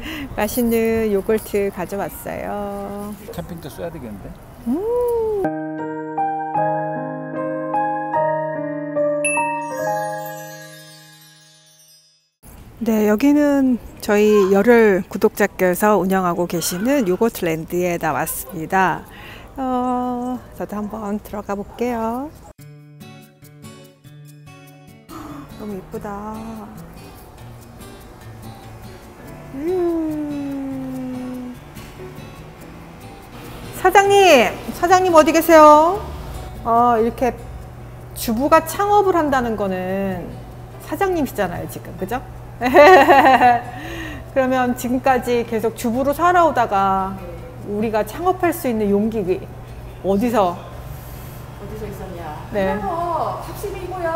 맛있는 요거트 가져왔어요. 캠핑 때 써야 되겠는데? 네, 여기는 저희 열혈 구독자께서 운영하고 계시는 요거트랜드에 나왔습니다. 저도 한번 들어가 볼게요. 너무 이쁘다. 사장님 어디 계세요? 이렇게 주부가 창업을 한다는 거는 사장님이시잖아요, 지금, 그죠? 그러면 지금까지 계속 주부로 살아오다가 우리가 창업할 수 있는 용기 어디서 있었냐? 네. 밥심이고요.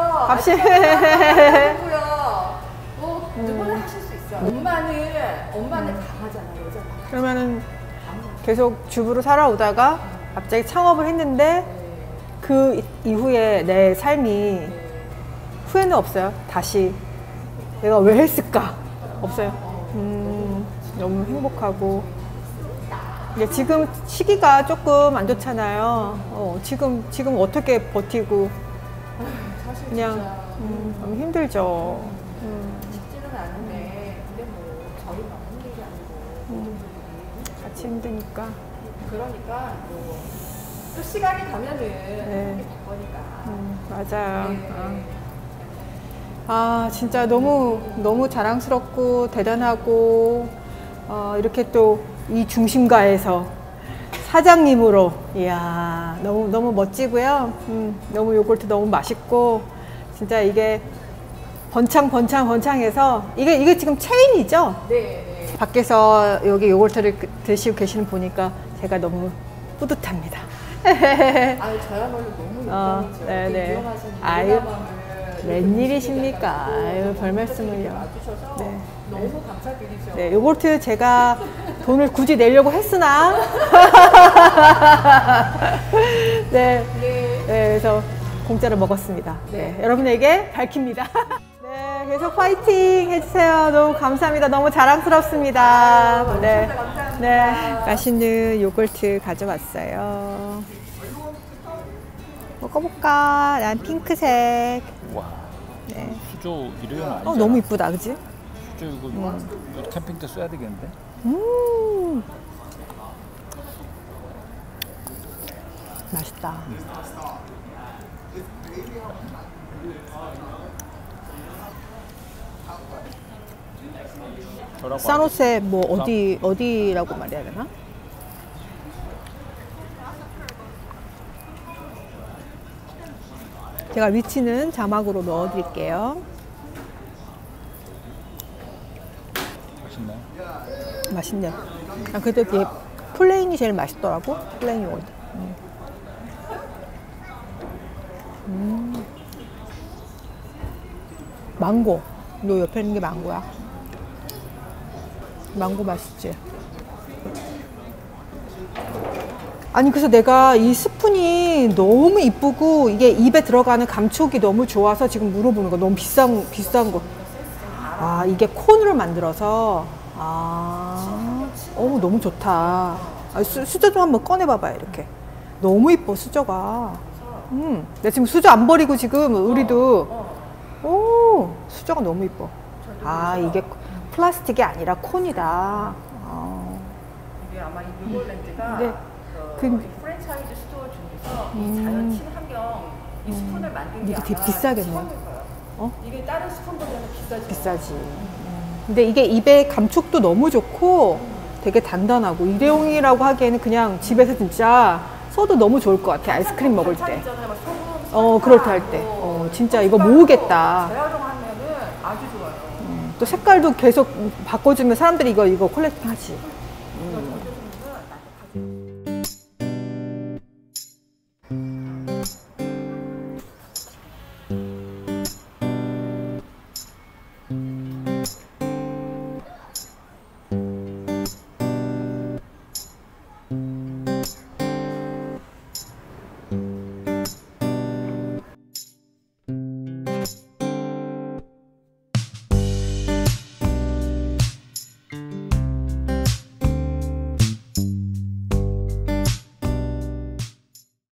뭐 누구나 하실 수 있어. 엄마는 강하잖아요, 여자. 그러면은 계속 주부로 살아오다가 갑자기 창업을 했는데 그 이후에 내 삶이 후회는 없어요? 다시 내가 왜 했을까? 없어요. 너무 행복하고. 근데 지금 시기가 조금 안 좋잖아요. 지금 어떻게 버티고 사실 그냥 너무 힘들죠. 쉽지는 않은데 근데 뭐 저희 너무 힘들지 않고 같이 힘드니까. 그러니까 뭐 또 시간이 가면은 네. 바쁘니까. 맞아요. 네. 진짜 너무 자랑스럽고 대단하고 이렇게 또 이 중심가에서 사장님으로 이야 너무 멋지고요. 너무 요거트 너무 맛있고 진짜 이게 번창해서 이게 지금 체인이죠? 네. 밖에서 여기 요거트를 드시고 계시는 보니까 제가 너무 뿌듯합니다. 저야말로 너무 영광이죠. 네네. 위험하신 아유, 웬일이십니까? 아유, 별 말씀을요. 와주셔서 네. 너무 감사드리죠. 네, 요거트 제가 돈을 굳이 내려고 했으나 네, 그래서 공짜로 먹었습니다. 네, 여러분에게 밝힙니다. 네, 계속 파이팅 해주세요. 너무 감사합니다. 너무 자랑스럽습니다. 네, 감사합니다. 네, 맛있는 요거트 가져왔어요. 먹어볼까? 난 핑크색. 와. 네. 수저 일회용 아니잖아. 너무 이쁘다, 그지? 수저 이거 캠핑 때 써야 되겠는데? 맛있다. 산호세 뭐 어디라고 말해야 되나? 제가 위치는 자막으로 넣어드릴게요. 맛있나요? 맛있네요. 그래도 이게 플레인이 제일 맛있더라고. 플레인 요거트. 망고. 요 옆에 있는 게 망고야. 망고 맛있지? 아니 그래서 내가 이 스푼이 너무 이쁘고 이게 입에 들어가는 감촉이 너무 좋아서 지금 물어보는 거. 너무 비싼 거. 이게 콘으로 만들어서 너무 좋다. 수저 좀 한번 꺼내봐봐요. 이렇게 너무 이뻐 수저가. 내가 지금 수저 안 버리고 지금 우리도 수저가 너무 이뻐. 이게 플라스틱이 아니라 콘이다. 이게 아마 이 요거랜드가 네. 프랜차이즈 스토어 중에서 이 자연 친환경 이 스푼을 만든 게 이게 되게 아마 비싸겠네. 처음일 거예요. 이게 다른 스푼보다는 비싸지. 근데 이게 입에 감촉도 너무 좋고 되게 단단하고 일회용이라고 하기에는 그냥 집에서 진짜 써도 너무 좋을 것 같아. 아이스크림 먹을 때. 그럴 때 할 때. 진짜 이거 모으겠다. 재활용하면은 아주 좋아요. 또 색깔도 계속 바꿔주면 사람들이 이거 콜렉팅 하지.